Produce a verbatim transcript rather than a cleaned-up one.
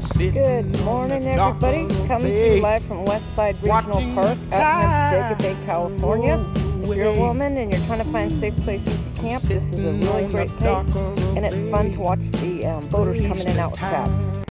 Good morning, everybody. Coming to you live from Westside Regional Park out in Bodega Bay, California. If you're a woman and you're trying to find safe places to camp, this is a really great place, and it's fun to watch the um, boaters coming in and out with crabs.